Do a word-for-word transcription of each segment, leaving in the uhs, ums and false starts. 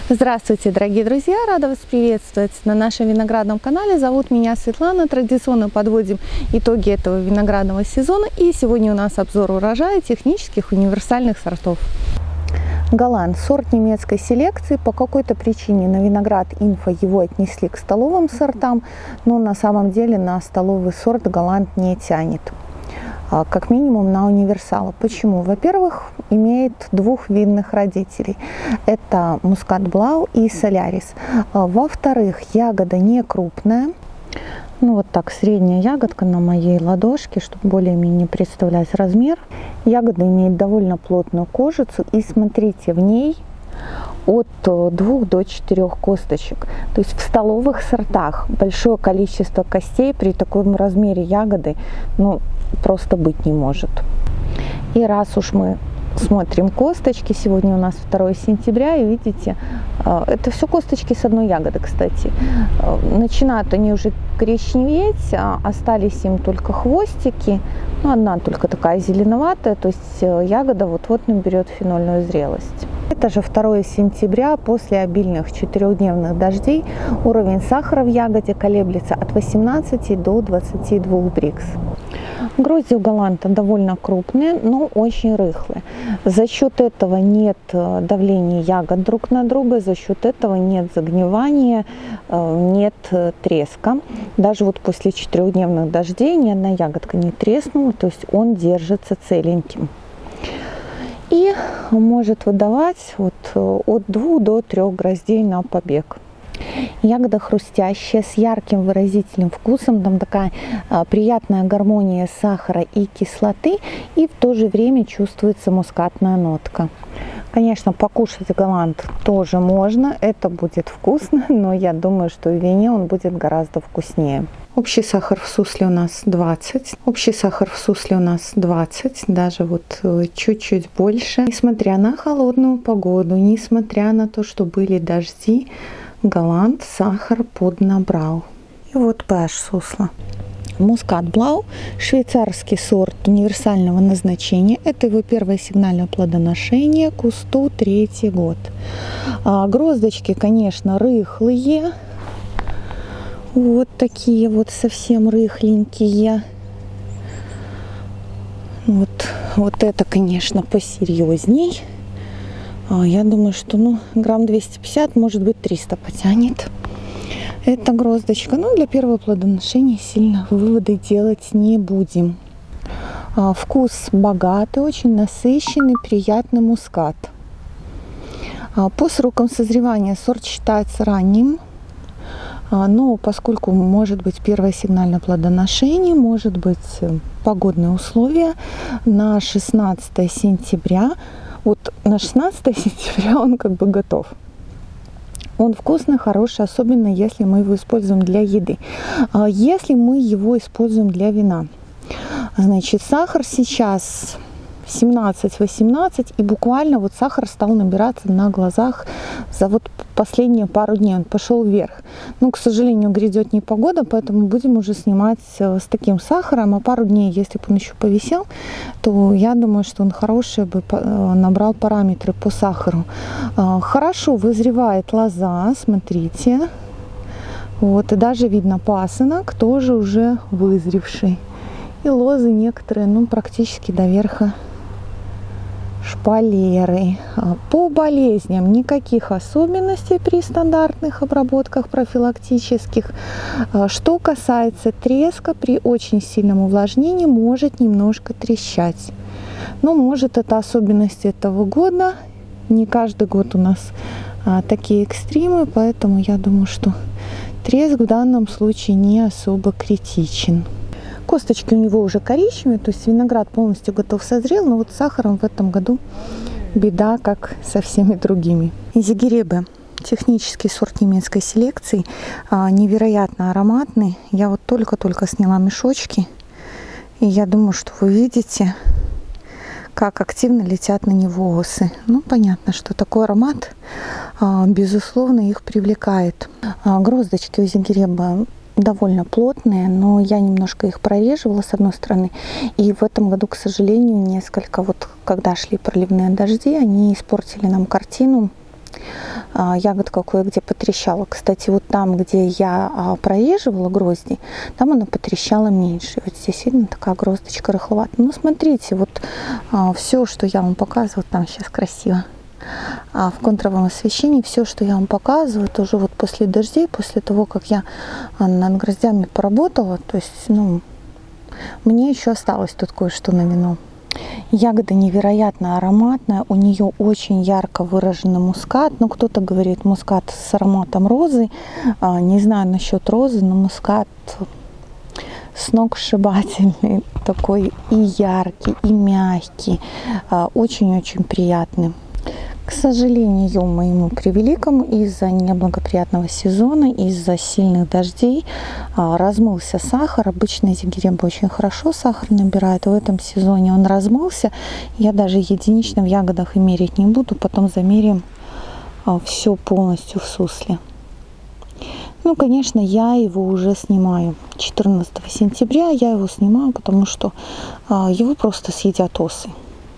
Здравствуйте, дорогие друзья! Рада вас приветствовать на нашем виноградном канале. Зовут меня Светлана. Традиционно подводим итоги этого виноградного сезона. И сегодня у нас обзор урожая технических универсальных сортов. Голланд, сорт немецкой селекции. По какой-то причине на Виноград Инфо его отнесли к столовым сортам, но на самом деле на столовый сорт Голланд не тянет. Как минимум на универсала. Почему? Во-первых, имеет двух винных родителей. Это Мускат Блау и Солярис. Во-вторых, ягода не крупная. Ну вот так, средняя ягодка на моей ладошке, чтобы более-менее представлять размер. Ягода имеет довольно плотную кожицу. И смотрите, в ней от двух до четырёх косточек. То есть в столовых сортах большое количество костей при таком размере ягоды, ну, просто быть не может. И раз уж мы смотрим косточки, сегодня у нас второе сентября, и видите, это все косточки с одной ягоды, кстати. Начинают они уже коричневеть, остались им только хвостики, ну, одна только такая зеленоватая, то есть ягода вот-вот наберет фенольную зрелость. Это же второе сентября, после обильных четырехдневных дождей уровень сахара в ягоде колеблется от восемнадцати до двадцати двух брикс. Грозди у Голланда довольно крупные, но очень рыхлые. За счет этого нет давления ягод друг на друга, за счет этого нет загнивания, нет треска. Даже вот после четырехдневных дождей ни одна ягодка не треснула, то есть он держится целеньким. И может выдавать вот от двух до трех гроздей на побег. Ягода хрустящая, с ярким выразительным вкусом, там такая а, приятная гармония сахара и кислоты, и в то же время чувствуется мускатная нотка. Конечно, покушать Голланд тоже можно, это будет вкусно, но я думаю, что в вине он будет гораздо вкуснее. Общий сахар в сусле у нас двадцать, общий сахар в сусле у нас двадцать, даже вот чуть-чуть больше. Несмотря на холодную погоду, несмотря на то, что были дожди, Голланд сахар поднабрал. И вот pH сусла. Мускат Блау, швейцарский сорт универсального назначения. Это его первое сигнальное плодоношение, кусту третий год. А, гроздочки, конечно, рыхлые. Вот такие вот совсем рыхленькие. Вот, вот это, конечно, посерьезней. Я думаю, что ну, грамм двести пятьдесят, может быть, триста потянет. Эта гроздочка, ну, для первого плодоношения сильно выводы делать не будем. Вкус богатый, очень насыщенный, приятный мускат. По срокам созревания сорт считается ранним. Но поскольку может быть первое сигнальное плодоношение, может быть погодные условия, на шестнадцатое сентября, вот на шестнадцатое сентября он как бы готов. Он вкусный, хороший, особенно если мы его используем для еды. Если мы его используем для вина, значит, сахар сейчас семнадцать-восемнадцать, и буквально вот сахар стал набираться на глазах за вот последние пару дней. Он пошел вверх. Ну, к сожалению, грядет непогода, поэтому будем уже снимать с таким сахаром. А пару дней, если бы он еще повисел, то я думаю, что он хороший бы набрал параметры по сахару. Хорошо вызревает лоза, смотрите. Вот, и даже видно пасынок, тоже уже вызревший. И лозы некоторые, ну, практически до верха шпалеры. По болезням никаких особенностей при стандартных обработках профилактических. Что касается треска, при очень сильном увлажнении может немножко трещать. Но может это особенности этого года. Не каждый год у нас а, такие экстримы, поэтому я думаю, что треск в данном случае не особо критичен. Косточки у него уже коричневые, то есть виноград полностью готов созрел, но вот с сахаром в этом году беда, как со всеми другими. Изигиребе, технический сорт немецкой селекции, невероятно ароматный. Я вот только-только сняла мешочки, и я думаю, что вы видите, как активно летят на него осы. Ну, понятно, что такой аромат, безусловно, их привлекает. Гроздочки у изигиреба довольно плотные, но я немножко их прореживала с одной стороны. И в этом году, к сожалению, несколько, вот когда шли проливные дожди, они испортили нам картину. ягодка кое-где потрещала. Кстати, вот там, где я проезживала грозди, там она потрещала меньше. Вот здесь видно такая гроздочка рыхловатая. Ну, смотрите, вот все, что я вам показываю, там сейчас красиво. А в контровом освещении все, что я вам показываю, тоже вот после дождей, после того, как я над гроздями поработала, то есть, ну, мне еще осталось тут кое-что на вино. Ягода невероятно ароматная, у нее очень ярко выраженный мускат. Ну, кто-то говорит мускат с ароматом розы. Не знаю насчет розы, но мускат сногсшибательный, такой и яркий, и мягкий, очень-очень приятный. К сожалению, моему превеликому, из-за неблагоприятного сезона, из-за сильных дождей размылся сахар. Обычно зигиребы очень хорошо сахар набирают. В этом сезоне он размылся. Я даже единично в ягодах и мерить не буду. Потом замерим все полностью в сусле. Ну, конечно, я его уже снимаю. четырнадцатого сентября я его снимаю, потому что его просто съедят осы.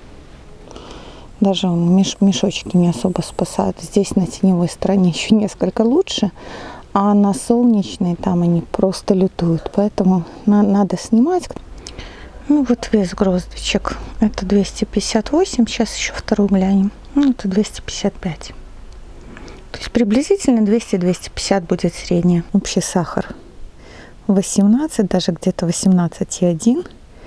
Даже меш мешочки не особо спасают. Здесь на теневой стороне еще несколько лучше, а на солнечной там они просто лютуют. Поэтому на надо снимать. Ну вот вес гроздочек. Это двести пятьдесят восемь. Сейчас еще вторую глянем. Ну, это двести пятьдесят пять. То есть приблизительно двести — двести пятьдесят будет средняя. Общий сахар восемнадцать, даже где-то восемнадцать и один.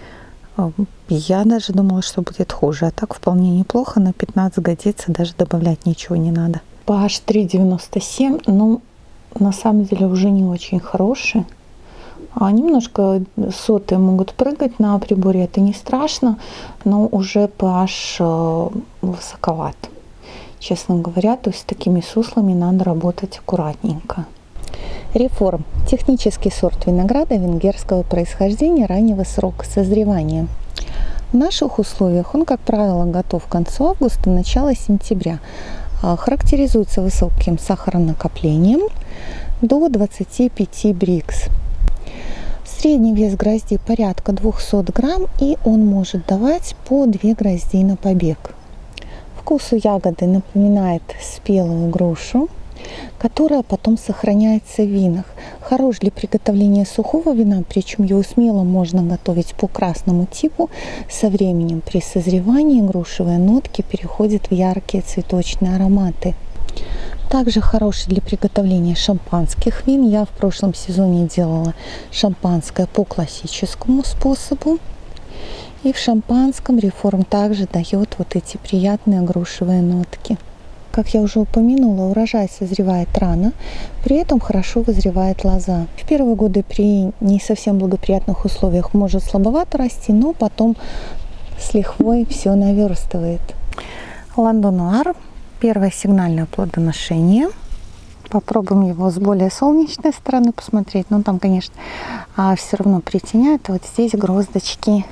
Я даже думала, что будет хуже, а так вполне неплохо, на пятнадцать годится, даже добавлять ничего не надо. pH три девяносто семь, ну, на самом деле уже не очень хороший. А немножко соты могут прыгать на приборе, это не страшно, но уже pH высоковат, честно говоря. То есть с такими суслами надо работать аккуратненько. Реформ. Технический сорт винограда венгерского происхождения раннего срока созревания. В наших условиях он, как правило, готов к концу августа, начало сентября. Характеризуется высоким сахаронакоплением до двадцати пяти брикс. Средний вес гроздей порядка двухсот грамм, и он может давать по две грозди на побег. Вкус у ягоды напоминает спелую грушу, которая потом сохраняется в винах. Хорош для приготовления сухого вина, причем его смело можно готовить по красному типу. Со временем при созревании грушевые нотки переходят в яркие цветочные ароматы. Также хороший для приготовления шампанских вин. Я в прошлом сезоне делала шампанское по классическому способу. И в шампанском Реформ также дает вот эти приятные грушевые нотки. Как я уже упомянула, урожай созревает рано, при этом хорошо вызревает лоза. В первые годы при не совсем благоприятных условиях может слабовато расти, но потом с лихвой все наверстывает. Ландо Нуар. Первое сигнальное плодоношение. Попробуем его с более солнечной стороны посмотреть. Но там, конечно, все равно притеняет. Вот здесь гроздочки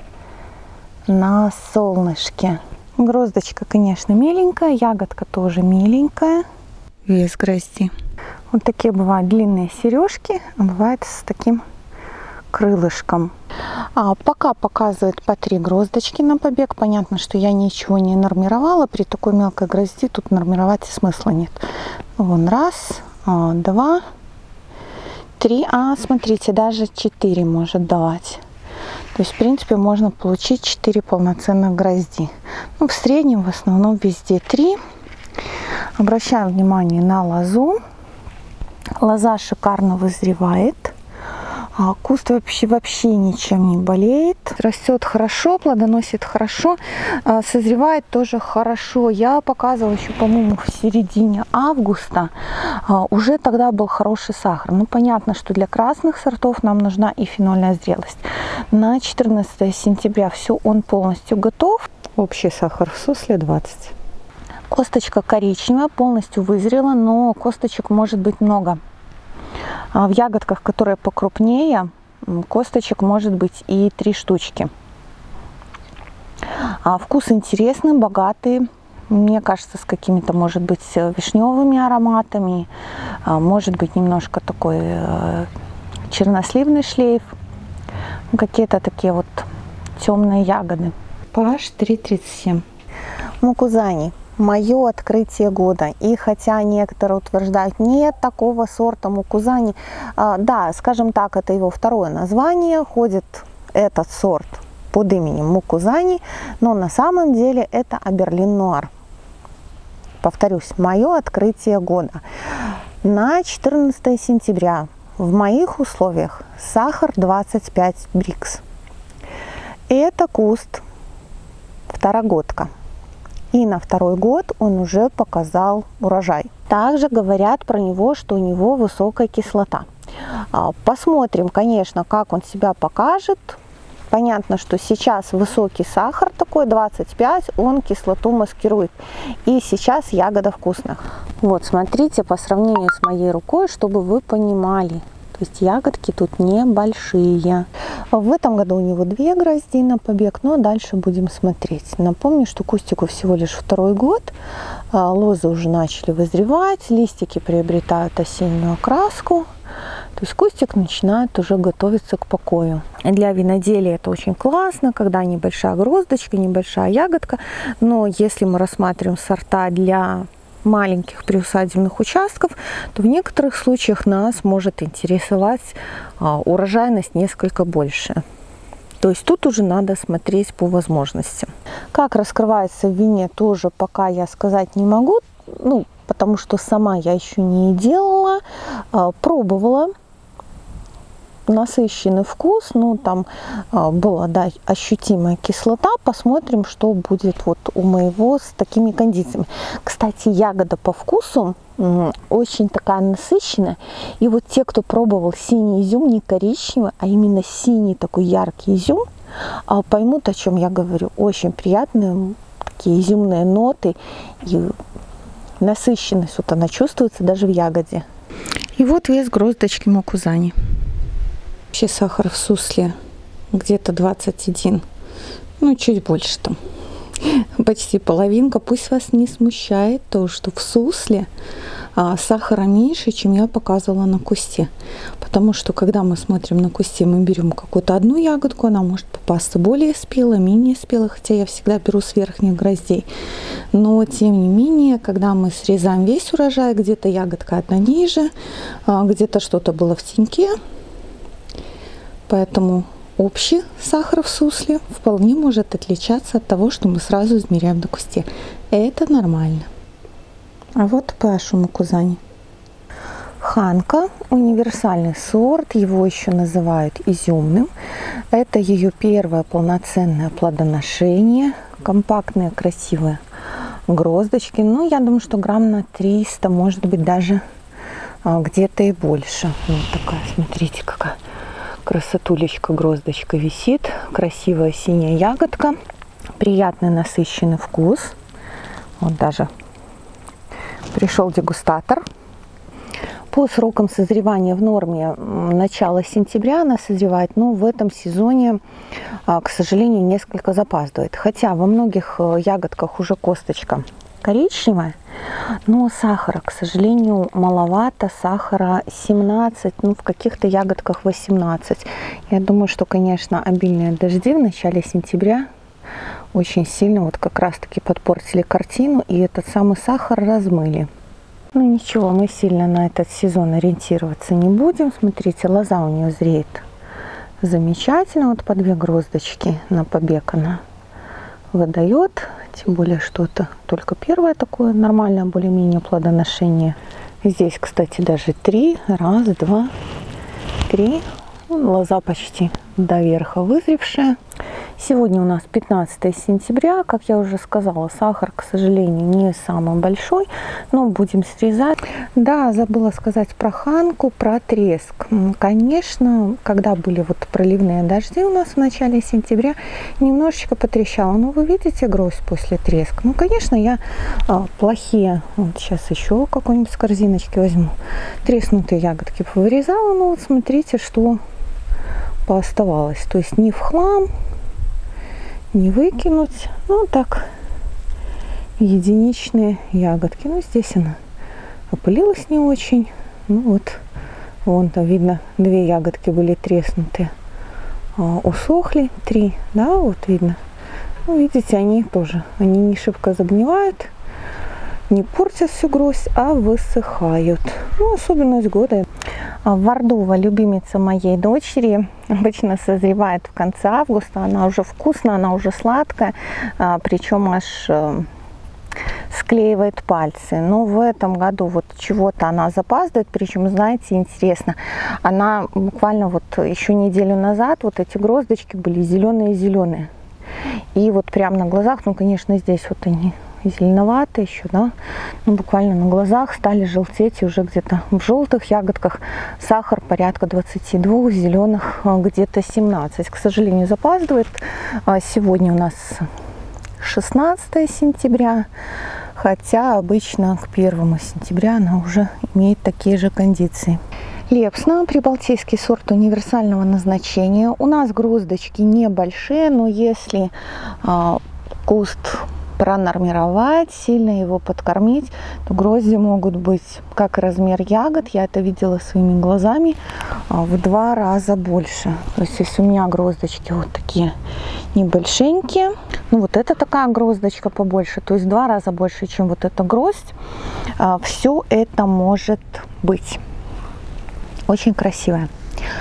на солнышке. Гроздочка, конечно, миленькая, ягодка тоже миленькая. Вес грозди. Вот такие бывают длинные сережки, а бывает с таким крылышком. А пока показывает по три гроздочки на побег. Понятно, что я ничего не нормировала. При такой мелкой грозди тут нормировать смысла нет. Вон раз, два, три. А, смотрите, даже четыре может давать. То есть, в принципе, можно получить четыре полноценных грозди. Ну, в среднем, в основном, везде три. Обращаем внимание на лозу. Лоза шикарно вызревает. Куст вообще, вообще ничем не болеет. Растет хорошо, плодоносит хорошо. Созревает тоже хорошо. Я показывала еще, по-моему, в середине августа. Уже тогда был хороший сахар. Ну, понятно, что для красных сортов нам нужна и фенольная зрелость. На четырнадцатое сентября все, он полностью готов. Общий сахар в сусле двадцать. Косточка коричневая, полностью вызрела, но косточек может быть много. В ягодках, которые покрупнее, косточек может быть и три штучки. Вкус интересный, богатый. Мне кажется, с какими-то, может быть, вишневыми ароматами. Может быть, немножко такой черносливный шлейф. Какие-то такие вот темные ягоды. pH три тридцать семь. Мукузани. Мое открытие года. И хотя некоторые утверждают, нет такого сорта Мукузани, да, скажем так, это его второе название, ходит этот сорт под именем Мукузани, но на самом деле это Аберлин Нуар. Повторюсь, мое открытие года. На четырнадцатое сентября в моих условиях сахар двадцать пять брикс. Это куст второгодка. И на второй год он уже показал урожай. Также говорят про него, что у него высокая кислота. Посмотрим, конечно, как он себя покажет. Понятно, что сейчас высокий сахар такой, двадцать пять, он кислоту маскирует. И сейчас ягода вкусная. Вот, смотрите, по сравнению с моей рукой, чтобы вы понимали. То есть ягодки тут небольшие. В этом году у него две грозди на побег, но дальше будем смотреть. Напомню, что кустику всего лишь второй год. Лозы уже начали вызревать, листики приобретают осеннюю окраску. То есть кустик начинает уже готовиться к покою. Для виноделия это очень классно, когда небольшая гроздочка, небольшая ягодка. Но если мы рассматриваем сорта для маленьких приусадебных участков, то в некоторых случаях нас может интересовать а, урожайность несколько больше. То есть тут уже надо смотреть по возможностям. Как раскрывается в вине, тоже пока я сказать не могу, ну, потому что сама я еще не делала, а, пробовала. Насыщенный вкус, ну там а, была, да, ощутимая кислота. Посмотрим, что будет вот у моего с такими кондициями. Кстати, ягода по вкусу очень такая насыщенная. И вот те, кто пробовал синий изюм, не коричневый, а именно синий такой яркий изюм, а, поймут, о чем я говорю. Очень приятные такие изюмные ноты и насыщенность, вот она чувствуется даже в ягоде. И вот вес гроздочки Мукузани. Вообще сахар в сусле где-то двадцать один, ну чуть больше там, почти половинка. Пусть вас не смущает то, что в сусле а, сахара меньше, чем я показывала на кусте. Потому что когда мы смотрим на кусте, мы берем какую-то одну ягодку, она может попасться более спелой, менее спелой, хотя я всегда беру с верхних гроздей. Но тем не менее, когда мы срезаем весь урожай, где-то ягодка одна ниже, а, где-то что-то было в теньке. Поэтому общий сахар в сусле вполне может отличаться от того, что мы сразу измеряем на кусте. Это нормально. А вот pH у Мукузани. Ханка – универсальный сорт, его еще называют изюмным. Это ее первое полноценное плодоношение. Компактные, красивые гроздочки. Ну, я думаю, что грамм на триста, может быть, даже а, где-то и больше. Вот такая, смотрите, какая красотулечка, гроздочка висит. Красивая синяя ягодка. Приятный насыщенный вкус. Вот даже пришел дегустатор. По срокам созревания в норме начало сентября она созревает, но в этом сезоне, к сожалению, несколько запаздывает. Хотя во многих ягодках уже косточка коричневая, но сахара, к сожалению, маловато. Сахара семнадцать, ну в каких-то ягодках восемнадцать. Я думаю, что, конечно, обильные дожди в начале сентября очень сильно вот как раз-таки подпортили картину, и этот самый сахар размыли. Ну ничего, мы сильно на этот сезон ориентироваться не будем. Смотрите, лоза у нее зреет замечательно. Вот по две гроздочки на побег она выдает. Тем более, что это только первое такое нормальное более-менее плодоношение. Здесь, кстати, даже три. Раз, два, три. Лоза почти до верха вызревшая. Сегодня у нас пятнадцатое сентября. Как я уже сказала, сахар, к сожалению, не самый большой, но будем срезать. Да, забыла сказать про ханку, про треск. Конечно, когда были вот проливные дожди у нас в начале сентября, немножечко потрещало. Но вы видите гроздь после треска? Ну, конечно, я а, плохие, вот сейчас еще какой-нибудь с корзиночки возьму, треснутые ягодки повырезала. Ну, вот смотрите, что пооставалось. То есть не в хлам, не выкинуть. Ну, так, единичные ягодки. Ну, здесь она опылилась не очень. Ну, вот, вон там видно, две ягодки были треснутые. А, усохли три, да, вот видно. Ну, видите, они тоже, они не шибко загнивают. не портят всю гроздь, а высыхают. Ну, особенность года. Вордова, любимица моей дочери, обычно созревает в конце августа. Она уже вкусная, она уже сладкая, причем аж склеивает пальцы. Но в этом году вот чего-то она запаздывает, причем, знаете, интересно, она буквально вот еще неделю назад вот эти гроздочки были зеленые-зеленые. И вот прямо на глазах, ну, конечно, здесь вот они зеленоватые еще, да, ну, буквально на глазах стали желтеть, и уже где-то в желтых ягодках сахар порядка двадцати двух, зеленых где-то семнадцать. К сожалению, запаздывает. Сегодня у нас шестнадцатое сентября, хотя обычно к первому сентября она уже имеет такие же кондиции. Лепсна, прибалтийский сорт универсального назначения. У нас гроздочки небольшие, но если а, куст пронормировать, сильно его подкормить, то грозди могут быть, как размер ягод, я это видела своими глазами, в два раза больше. То есть если у меня гроздочки вот такие небольшенькие, ну вот это такая гроздочка побольше, то есть в два раза больше, чем вот эта гроздь, все это может быть. Очень красивая.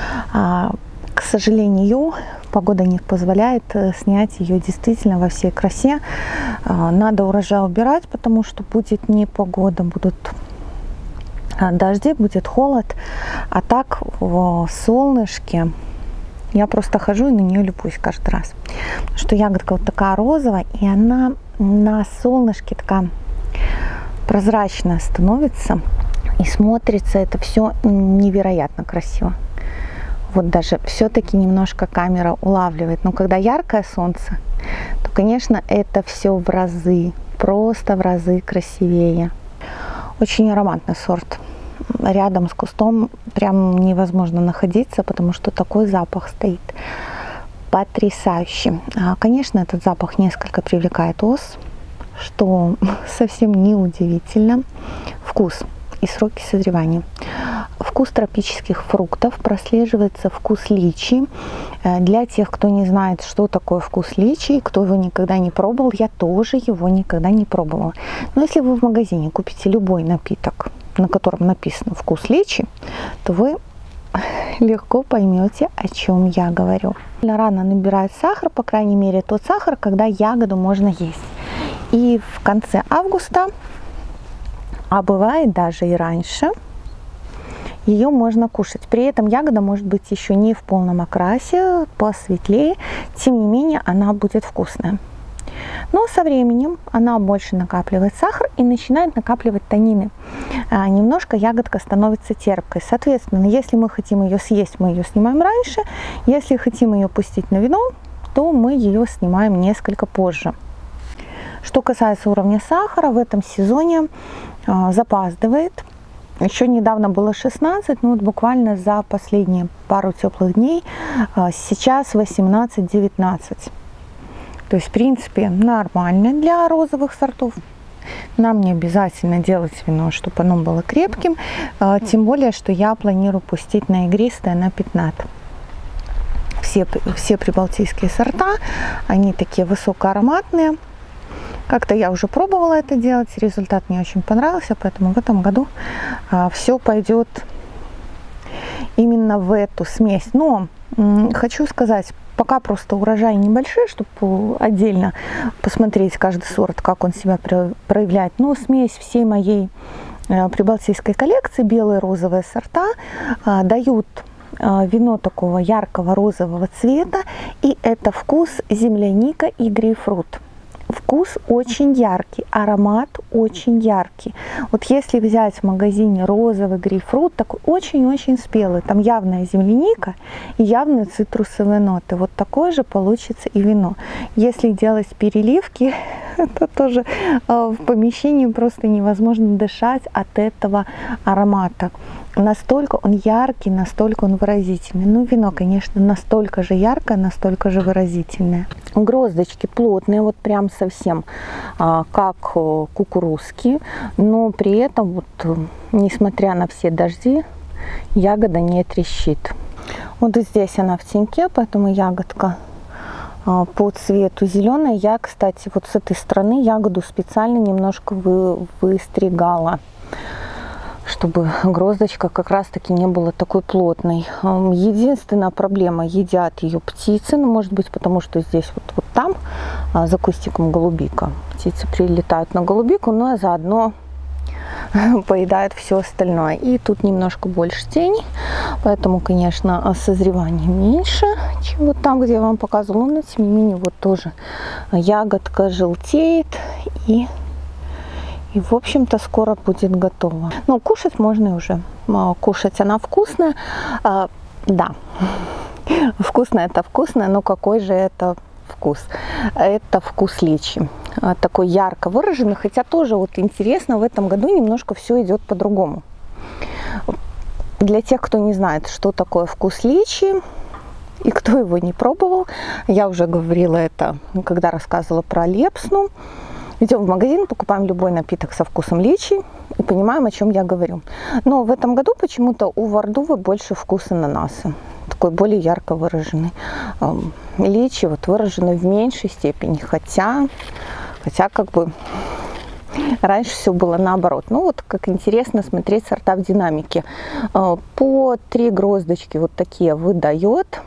К сожалению, погода не позволяет снять ее действительно во всей красе. Надо урожай убирать, потому что будет непогода, будут дожди, будет холод. А так в солнышке я просто хожу и на нее любуюсь каждый раз. Потому что ягодка вот такая розовая, и она на солнышке такая прозрачная становится. И смотрится это все невероятно красиво. Вот даже все-таки немножко камера улавливает. Но когда яркое солнце, то, конечно, это все в разы, просто в разы красивее. Очень ароматный сорт. Рядом с кустом прям невозможно находиться, потому что такой запах стоит. Потрясающий. Конечно, этот запах несколько привлекает ос, что совсем не удивительно. Вкус и сроки созревания. Вкус тропических фруктов, прослеживается вкус личи. Для тех, кто не знает, что такое вкус личи, кто его никогда не пробовал, я тоже его никогда не пробовала. Но если вы в магазине купите любой напиток, на котором написано вкус личи, то вы легко поймете, о чем я говорю. Рано набирает сахар, по крайней мере тот сахар, когда ягоду можно есть. И в конце августа, а бывает даже и раньше, ее можно кушать. При этом ягода может быть еще не в полном окрасе, посветлее, тем не менее она будет вкусная. Но со временем она больше накапливает сахар и начинает накапливать танины. А, немножко ягодка становится терпкой. Соответственно, если мы хотим ее съесть, мы ее снимаем раньше. Если хотим ее пустить на вино, то мы ее снимаем несколько позже. Что касается уровня сахара, в этом сезоне а, запаздывает. Еще недавно было шестнадцать, но вот буквально за последние пару теплых дней а, сейчас восемнадцать-девятнадцать. То есть, в принципе, нормально для розовых сортов. Нам не обязательно делать вино, чтобы оно было крепким. А, тем более, что я планирую пустить на игристое, на пятнат. Все, все прибалтийские сорта, они такие высокоароматные. Как-то я уже пробовала это делать, результат мне очень понравился, поэтому в этом году а, все пойдет именно в эту смесь. Но м, хочу сказать, пока просто урожай небольшой, чтобы отдельно посмотреть каждый сорт, как он себя проявляет. Но смесь всей моей а, прибалтийской коллекции, белые розовые сорта, а, дают а, вино такого яркого розового цвета, и это вкус земляника и грейпфрут. Вкус очень яркий, аромат очень яркий. Вот если взять в магазине розовый грейпфрут, такой очень-очень спелый, там явная земляника и явные цитрусовые ноты. Вот такое же получится и вино. Если делать переливки, то тоже в помещении просто невозможно дышать от этого аромата. Настолько он яркий, настолько он выразительный. Ну, вино, конечно, настолько же яркое, настолько же выразительное. Гроздочки плотные, вот прям совсем а, как кукурузки, но при этом, вот, несмотря на все дожди, ягода не трещит. Вот здесь она в теньке, поэтому ягодка по цвету зеленая. Я, кстати, вот с этой стороны ягоду специально немножко вы, выстригала, чтобы гроздочка как раз-таки не была такой плотной. Единственная проблема, едят ее птицы, ну, может быть, потому что здесь вот, вот там, за кустиком, голубика. Птицы прилетают на голубику, но и заодно поедают все остальное. И тут немножко больше тени, поэтому, конечно, созревание меньше, чем вот там, где я вам показывала. Но, тем не менее, вот тоже ягодка желтеет и... И, в общем-то, скоро будет готова. Но кушать можно уже. Кушать она вкусная. А, да, вкусная это вкусная, но какой же это вкус? Это вкус личи. Такой ярко выраженный, хотя тоже вот интересно, в этом году немножко все идет по-другому. Для тех, кто не знает, что такое вкус личи, и кто его не пробовал, я уже говорила это, когда рассказывала про лепсну. Идем в магазин, покупаем любой напиток со вкусом личи и понимаем, о чем я говорю. Но в этом году почему-то у Вардувы больше вкус ананаса. Такой более ярко выраженный. Личи вот выражены в меньшей степени. Хотя, хотя как бы раньше все было наоборот. Ну вот как интересно смотреть сорта в динамике. По три гроздочки вот такие выдает.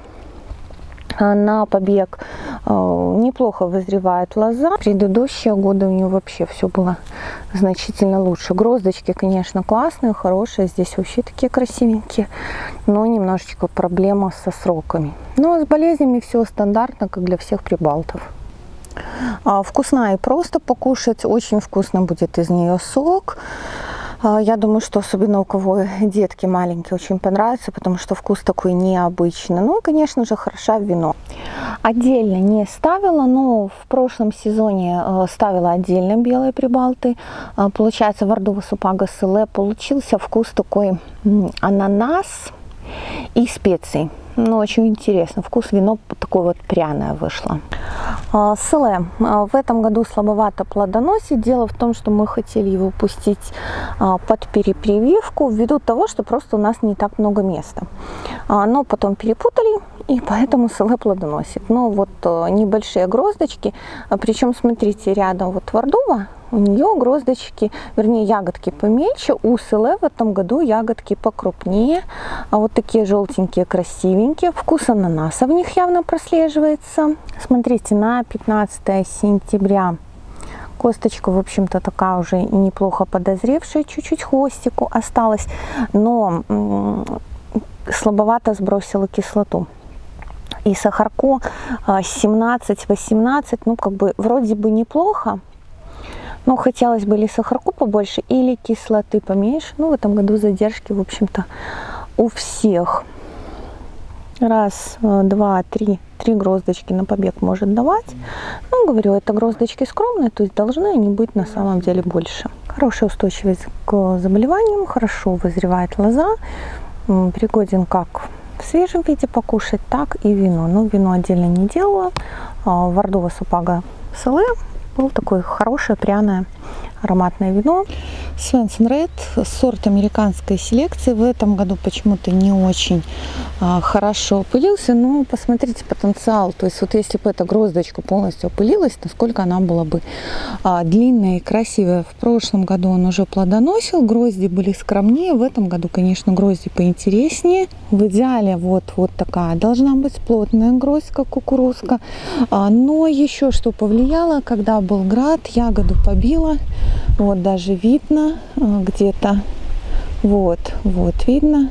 На побег неплохо вызревает лоза. Предыдущие годы у нее вообще все было значительно лучше. Гроздочки, конечно, классные, хорошие. Здесь вообще такие красивенькие. Но немножечко проблема со сроками. Но с болезнями все стандартно, как для всех прибалтов. Вкусная и просто покушать. Очень вкусно будет из нее сок. Я думаю, что особенно у кого детки маленькие очень понравится, потому что вкус такой необычный. Ну и, конечно же, хороша в вино. Отдельно не ставила, но в прошлом сезоне ставила отдельно белые прибалты. Получается, Вардува Супага Селе получился вкус такой ананас и специй. Ну, очень интересно. Вкус вино такое вот пряное вышло. Селе в этом году слабовато плодоносит. Дело в том, что мы хотели его пустить под перепрививку ввиду того, что просто у нас не так много места. Но потом перепутали, и поэтому Селе плодоносит. Но вот небольшие гроздочки, причем, смотрите, рядом вот Вардува, у нее гроздочки, вернее, ягодки помельче. У Селе в этом году ягодки покрупнее. А вот такие желтенькие, красивенькие. Вкус ананаса в них явно прослеживается. Смотрите, на пятнадцатое сентября косточка, в общем-то, такая уже неплохо подозревшая. Чуть-чуть хвостику осталось. Но слабовато сбросила кислоту. И сахарку семнадцать-восемнадцать, ну, как бы, вроде бы неплохо. Но хотелось бы или сахарку побольше, или кислоты поменьше. Ну, в этом году задержки, в общем-то, у всех. Раз, два, три. Три гроздочки на побег может давать. Ну, говорю, это гроздочки скромные, то есть должны они быть на самом деле больше. Хорошая устойчивость к заболеваниям, хорошо вызревает лоза. Пригоден как в свежем виде покушать, так и вино. Но вино отдельно не делала. Вардува Супага Селе. Был такое хорошее, пряное, ароматное вино. Свенсон Ред, сорт американской селекции. В этом году почему-то не очень а, хорошо опылился, но посмотрите потенциал. То есть вот если бы эта гроздочка полностью опылилась, насколько она была бы а, длинная и красивая. В прошлом году он уже плодоносил, грозди были скромнее. В этом году, конечно, грозди поинтереснее. В идеале вот, вот такая должна быть плотная гроздь, как кукурузка. А, но еще что повлияло, когда был град, ягоду побило. Вот даже видно где-то, вот, вот видно,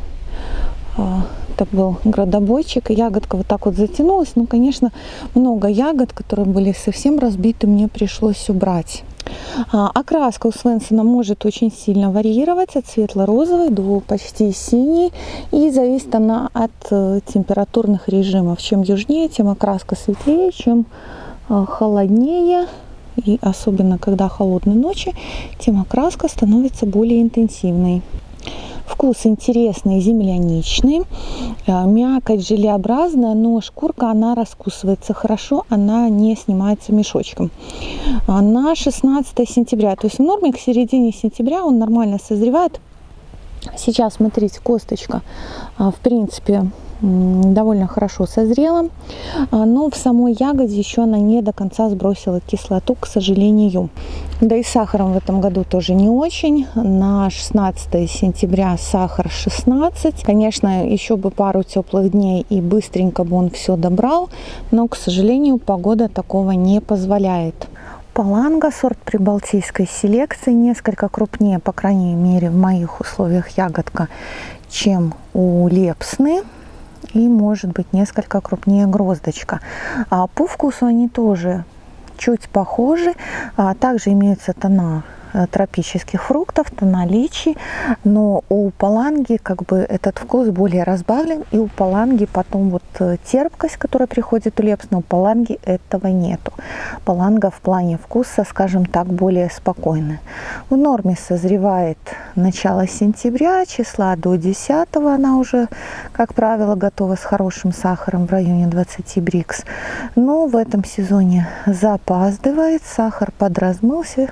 это был градобойчик, и ягодка вот так вот затянулась. Ну, конечно, много ягод, которые были совсем разбиты, мне пришлось убрать. Окраска у Свенсона может очень сильно варьировать от светло-розовой до почти синей, и зависит она от температурных режимов. Чем южнее, тем окраска светлее, чем холоднее. И особенно, когда холодные ночи, тем окраска становится более интенсивной. Вкус интересный, земляничный. Мякоть желеобразная, но шкурка, она раскусывается хорошо, она не снимается мешочком. На шестнадцатое сентября, то есть в норме к середине сентября он нормально созревает. Сейчас, смотрите, косточка, в принципе, довольно хорошо созрела, но в самой ягоде еще она не до конца сбросила кислоту, к сожалению. Да и с сахаром в этом году тоже не очень. На шестнадцатое сентября сахар шестнадцать. Конечно, еще бы пару теплых дней и быстренько бы он все добрал, но, к сожалению, погода такого не позволяет. Паланга, сорт прибалтийской селекции, несколько крупнее, по крайней мере в моих условиях, ягодка, чем у лепсны. И может быть несколько крупнее гроздочка. А по вкусу они тоже чуть похожи. А также имеются тона тропических фруктов, тона личи, но у паланги как бы этот вкус более разбавлен, и у паланги потом вот терпкость, которая приходит у лепсны, у паланги этого нету. Паланга в плане вкуса, скажем так, более спокойная. В норме созревает начало сентября, числа до десятого она уже, как правило, готова с хорошим сахаром в районе двадцати брикс. Но в этом сезоне запаздывает, сахар подразмылся.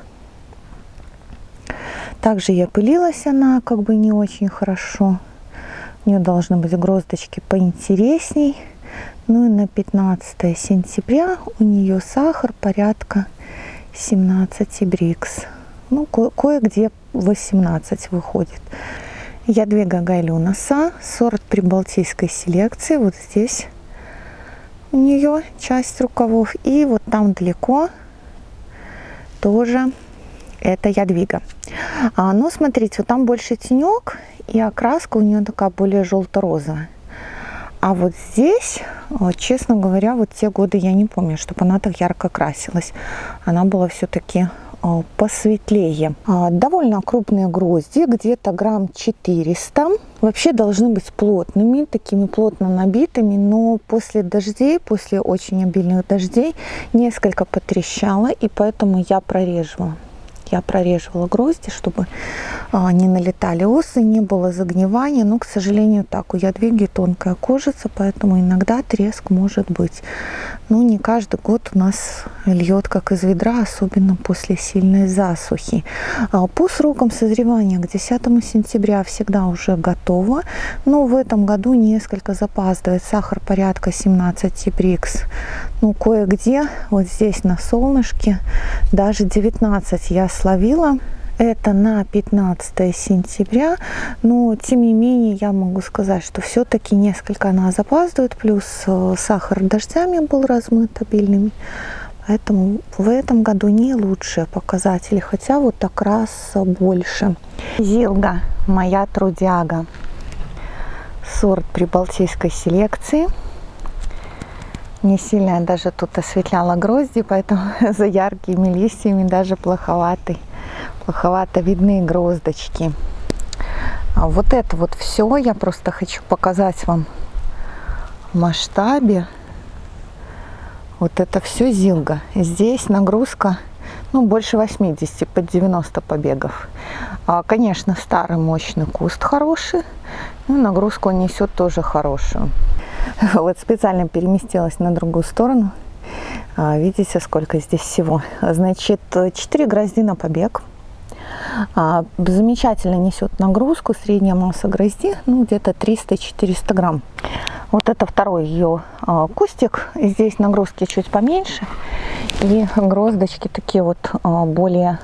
Также и опылилась она как бы не очень хорошо. У нее должны быть гроздочки поинтересней. Ну и на пятнадцатое сентября у нее сахар порядка семнадцати брикс. Ну, ко- кое-где восемнадцать выходит. Ядвига гайлюноса, сорт прибалтийской селекции. Вот здесь у нее часть рукавов. И вот там далеко тоже это ядвига. А, но смотрите, вот там больше тенек, и окраска у нее такая более желто-розовая. А вот здесь, честно говоря, вот те годы я не помню, чтобы она так ярко красилась. Она была все-таки посветлее. Довольно крупные грозди, где-то грамм четыреста. Вообще должны быть плотными, такими плотно набитыми, но после дождей, после очень обильных дождей, несколько потрещало, и поэтому я прореживала. Я прореживала грозди, чтобы а, не налетали осы, не было загнивания. Но, к сожалению, так, у ядвиги тонкая кожица, поэтому иногда треск может быть. Но не каждый год у нас льет как из ведра, особенно после сильной засухи. А, по срокам созревания к десятому сентября всегда уже готово. Но в этом году несколько запаздывает. Сахар порядка семнадцати брикс. Ну, кое-где, вот здесь на солнышке, даже девятнадцать я словила. Это на пятнадцатое сентября, но тем не менее я могу сказать, что все-таки несколько она запаздывает, плюс сахар дождями был размыт обильными, поэтому в этом году не лучшие показатели, хотя вот окрас больше. Зилга, моя трудяга, сорт прибалтийской селекции. Не сильно я даже тут осветляла грозди, поэтому за яркими листьями даже плоховатый. Плоховато видны гроздочки. А вот это вот все я просто хочу показать вам в масштабе. Вот это все зилга. Здесь нагрузка, ну, больше восьмидесяти, под девяносто побегов. А, конечно, старый мощный куст хороший, но нагрузку он несет тоже хорошую. Вот специально переместилась на другую сторону. Видите, сколько здесь всего. Значит, четыре грозди на побег. Замечательно несет нагрузку. Средняя масса грозди, ну, где-то триста-четыреста грамм. Вот это второй ее кустик. Здесь нагрузки чуть поменьше. И гроздочки такие вот более,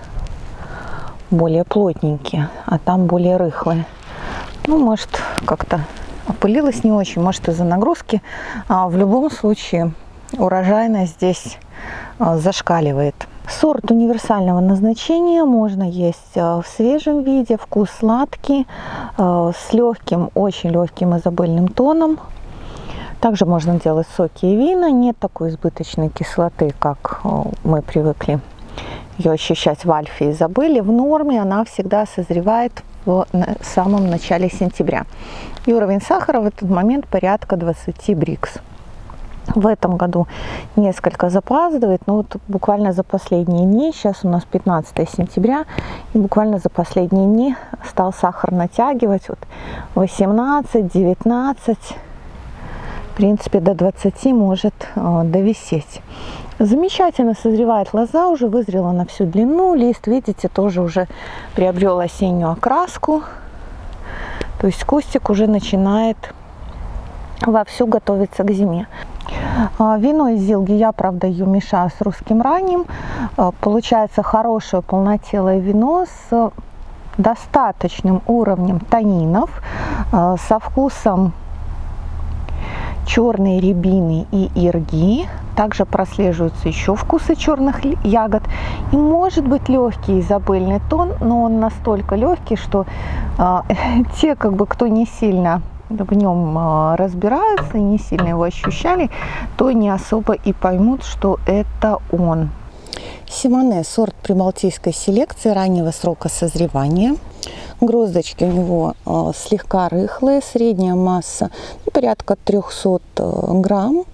более плотненькие, а там более рыхлые. Ну, может, как-то опылилась не очень, может, из-за нагрузки. А в любом случае урожайность здесь зашкаливает. Сорт универсального назначения, можно есть в свежем виде, вкус сладкий, с легким, очень легким изобильным тоном. Также можно делать соки и вина, нет такой избыточной кислоты, как мы привыкли ее ощущать в альфе и изобиле. В норме она всегда созревает в самом начале сентября. И уровень сахара в этот момент порядка двадцати брикс. В этом году несколько запаздывает, но вот буквально за последние дни, сейчас у нас пятнадцатое сентября, и буквально за последние дни стал сахар натягивать, вот восемнадцать, девятнадцать, в принципе до двадцати может э, довисеть. Замечательно созревает лоза, уже вызрела на всю длину, лист, видите, тоже уже приобрел осеннюю окраску. То есть кустик уже начинает вовсю готовиться к зиме. Вино из Зилги я, правда, ее мешаю с русским ранним. Получается хорошее полнотелое вино с достаточным уровнем танинов, со вкусом черной рябины и ирги. Также прослеживаются еще вкусы черных ягод. И может быть легкий изабельный тон, но он настолько легкий, что э, те, как бы, кто не сильно в нем э, разбираются и не сильно его ощущали, то не особо и поймут, что это он. Симоне — сорт прибалтийской селекции раннего срока созревания. Гроздочки у него э, слегка рыхлые, средняя масса ну, порядка трёхсот грамм.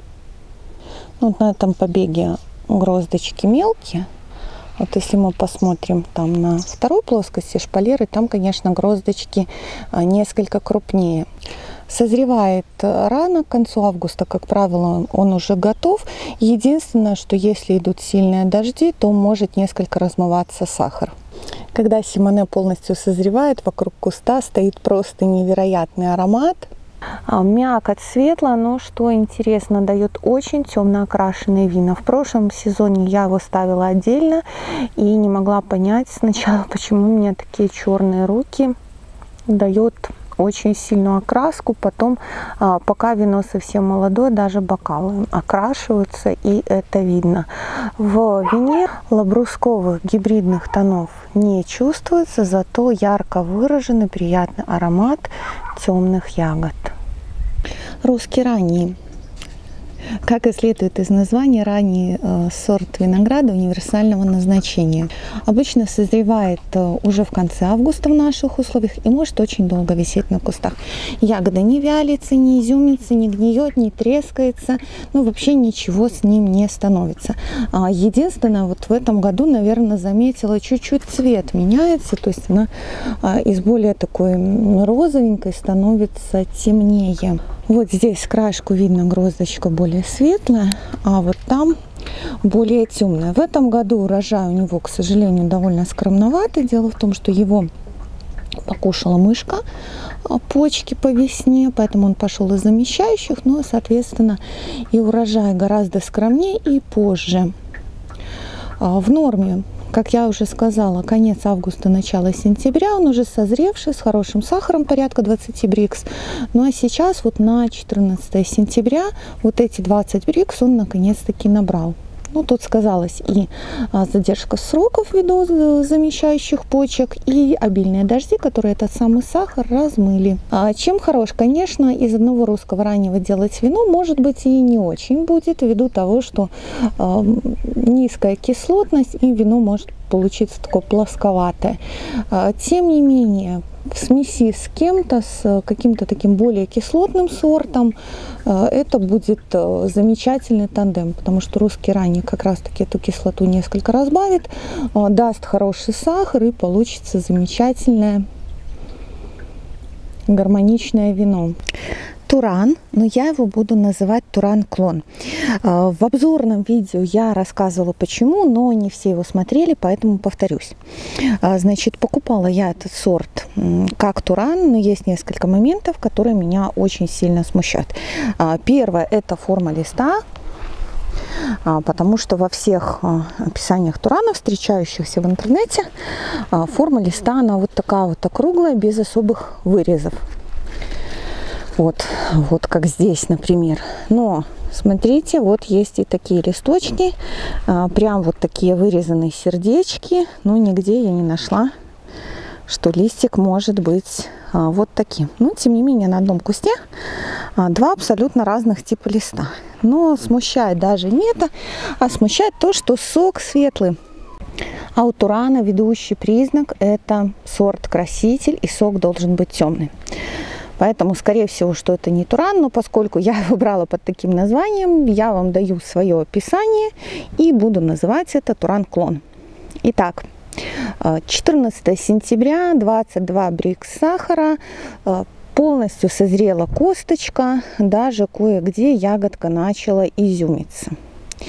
Вот на этом побеге гроздочки мелкие. Вот если мы посмотрим там на второй плоскости шпалеры, там, конечно, гроздочки э, несколько крупнее. Созревает рано, к концу августа, как правило, он уже готов. Единственное, что если идут сильные дожди, то может несколько размываться сахар. Когда Симоне полностью созревает, вокруг куста стоит просто невероятный аромат. Мякоть светлая, но что интересно, дает очень темно окрашенные вина. В прошлом сезоне я его ставила отдельно и не могла понять сначала, почему у меня такие черные руки. Дает очень сильную окраску, потом, пока вино совсем молодое, даже бокалы окрашиваются, и это видно. В вине ламбрусковых гибридных тонов не чувствуется, зато ярко выраженный приятный аромат темных ягод. Русский ранний. Как и следует из названия, ранний э, сорт винограда универсального назначения. Обычно созревает э, уже в конце августа в наших условиях и может очень долго висеть на кустах. Ягода не вялится, не изюмится, не гниет, не трескается, ну вообще ничего с ним не становится. А, единственное, вот в этом году, наверное, заметила, чуть-чуть цвет меняется, то есть она а, из более такой розовенькой становится темнее. Вот здесь краешку видно, гроздочка более светлая, а вот там более темная. В этом году урожай у него, к сожалению, довольно скромноватый. Дело в том, что его покушала мышка, почки по весне, поэтому он пошел из замещающих, но, соответственно, и урожай гораздо скромнее и позже. В норме, как я уже сказала, конец августа, начало сентября, он уже созревший, с хорошим сахаром, порядка двадцати брикс. Ну а сейчас вот на четырнадцатое сентября вот эти двадцать брикс он наконец-таки набрал. Ну, тут сказалась и задержка сроков ввиду замещающих почек, и обильные дожди, которые этот самый сахар размыли. А чем хорош? Конечно, из одного русского раннего делать вино, может быть, и не очень будет, ввиду того, что э, низкая кислотность, и вино может получиться такое плосковатое. Тем не менее, в смеси с кем-то, с каким-то таким более кислотным сортом, это будет замечательный тандем, потому что русский ранний как раз-таки эту кислоту несколько разбавит, даст хороший сахар, и получится замечательное гармоничное вино. Туран, но я его буду называть Туран Клон. В обзорном видео я рассказывала почему, но не все его смотрели, поэтому повторюсь. Значит, покупала я этот сорт как Туран, но есть несколько моментов, которые меня очень сильно смущают. Первое – это форма листа. Потому что во всех описаниях туранов, встречающихся в интернете, форма листа она вот такая вот округлая, без особых вырезов. Вот, вот как здесь, например. Но смотрите, вот есть и такие листочки, прям вот такие вырезанные сердечки. Но нигде я не нашла, что листик может быть вот таким. Но тем не менее на одном кусте два абсолютно разных типа листа. Но смущает даже не это, а смущает то, что сок светлый. А у турана ведущий признак – это сорт-краситель, и сок должен быть темный. Поэтому, скорее всего, что это не туран, но поскольку я выбрала под таким названием, я вам даю свое описание и буду называть это Туран Клон. Итак, четырнадцатое сентября, двадцать два брикс сахара, полностью созрела косточка, даже кое-где ягодка начала изюмиться.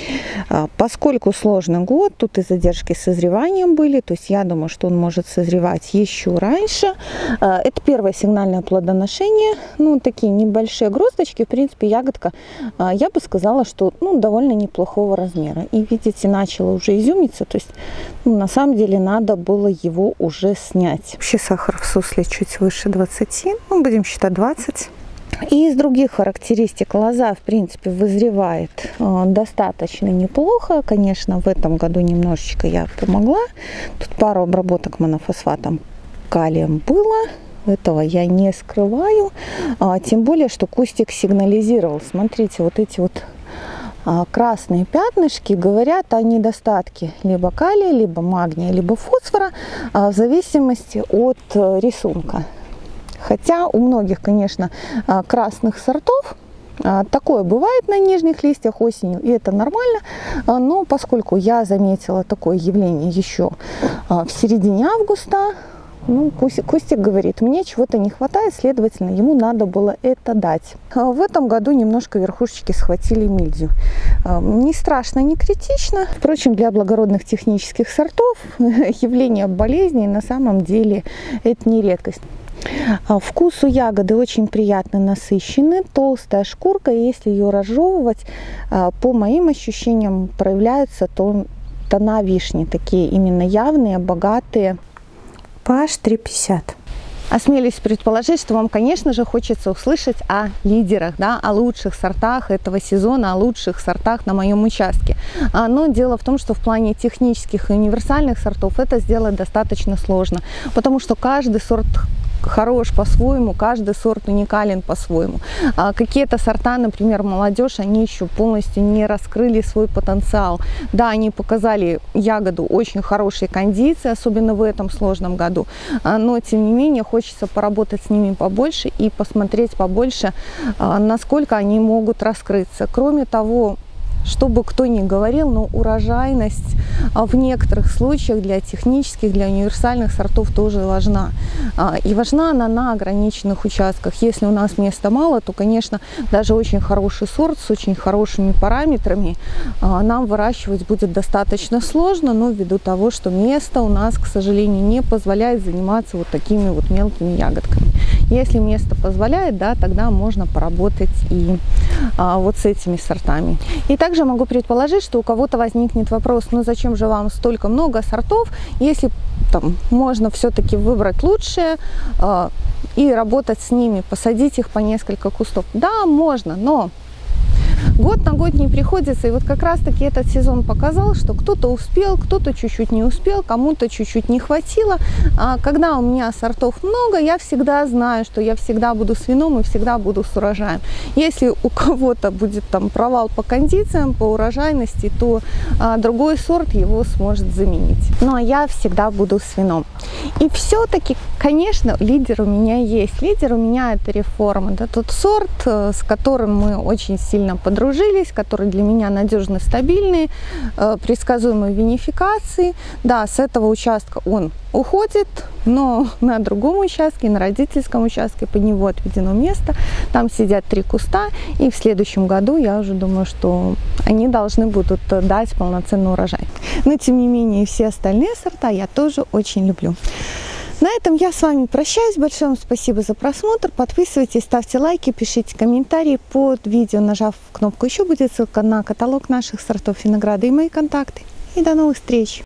Поскольку сложный год, тут и задержки с созреванием были, то есть я думаю, что он может созревать еще раньше. Это первое сигнальное плодоношение, ну, такие небольшие гроздочки, в принципе, ягодка, я бы сказала, что, ну, довольно неплохого размера. И, видите, начала уже изюмиться, то есть, ну, на самом деле, надо было его уже снять. Вообще сахар в сусле чуть выше двадцати, ну, будем считать двадцать. И из других характеристик лоза, в принципе, вызревает э, достаточно неплохо. Конечно, в этом году немножечко я помогла. Тут пару обработок монофосфатом калием было. Этого я не скрываю. А, тем более, что кустик сигнализировал. Смотрите, вот эти вот а, красные пятнышки говорят о недостатке либо калия, либо магния, либо фосфора, а, в зависимости от а, рисунка. Хотя у многих, конечно, красных сортов такое бывает на нижних листьях осенью, и это нормально. Но поскольку я заметила такое явление еще в середине августа, ну, кустик, кустик говорит, мне чего-то не хватает, следовательно, ему надо было это дать. В этом году немножко верхушечки схватили мильдию. Не страшно, не критично. Впрочем, для благородных технических сортов явление болезней на самом деле это не редкость. Вкус у ягоды очень приятно насыщенный, толстая шкурка, и если ее разжевывать, по моим ощущениям, проявляются тона вишни, такие именно явные, богатые. pH три пятьдесят. Осмелюсь предположить, что вам, конечно же, хочется услышать о лидерах, да, о лучших сортах этого сезона, о лучших сортах на моем участке. Но дело в том, что в плане технических и универсальных сортов это сделать достаточно сложно, потому что каждый сорт хорош по-своему, каждый сорт уникален по-своему. А какие-то сорта, например, молодежь, они еще полностью не раскрыли свой потенциал. Да, они показали ягоду очень хорошей кондиции, особенно в этом сложном году, но тем не менее хочется поработать с ними побольше и посмотреть побольше, насколько они могут раскрыться. Кроме того, что бы кто ни говорил, но урожайность в некоторых случаях для технических, для универсальных сортов тоже важна. И важна она на ограниченных участках. Если у нас места мало, то, конечно, даже очень хороший сорт с очень хорошими параметрами нам выращивать будет достаточно сложно, но ввиду того, что место у нас, к сожалению, не позволяет заниматься вот такими вот мелкими ягодками. Если место позволяет, да, тогда можно поработать и а, вот с этими сортами. И также могу предположить, что у кого-то возникнет вопрос, ну зачем же вам столько много сортов, если там можно все-таки выбрать лучшее а, и работать с ними, посадить их по несколько кустов. Да, можно, но год на год не приходится, и вот как раз таки этот сезон показал, что кто-то успел, кто-то чуть-чуть не успел, кому-то чуть-чуть не хватило. А когда у меня сортов много, я всегда знаю, что я всегда буду с вином и всегда буду с урожаем. Если у кого-то будет там провал по кондициям, по урожайности, то а, другой сорт его сможет заменить. Ну а я всегда буду с вином. И все-таки, конечно, лидер у меня есть. Лидер у меня это реформа. Это тот сорт, с которым мы очень сильно подружились, который для меня надежно стабильный, предсказуемой винификации. Да, с этого участка он уходит, но на другом участке, на родительском участке под него отведено место. Там сидят три куста, и в следующем году я уже думаю, что они должны будут дать полноценный урожай. Но тем не менее, все остальные сорта я тоже очень люблю. На этом я с вами прощаюсь. Большое вам спасибо за просмотр. Подписывайтесь, ставьте лайки, пишите комментарии под видео. Нажав кнопку «Еще» будет ссылка на каталог наших сортов винограда и мои контакты. И до новых встреч!